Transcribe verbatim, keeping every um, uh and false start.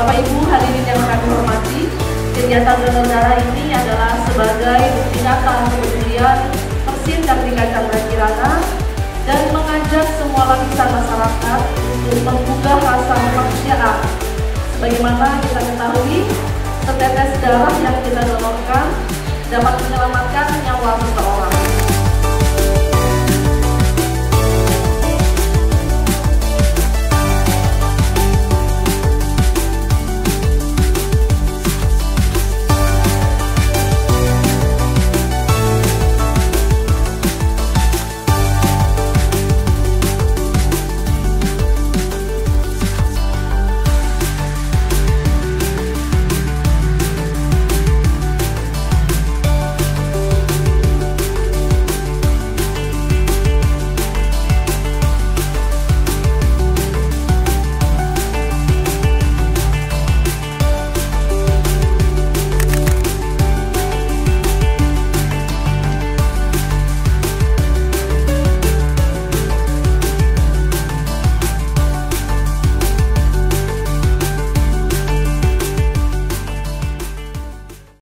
Bapak Ibu hadirin yang kami hormati, kegiatan donor darah ini adalah sebagai bukti nyata kepedulian Persin Kartika Chandra Kirana dan mengajak semua lapisan masyarakat untuk menggugah rasa kemanusiaan. Sebagaimana kita ketahui, setetes darah yang kita donorkan dapat menyelamatkan nyawa seseorang.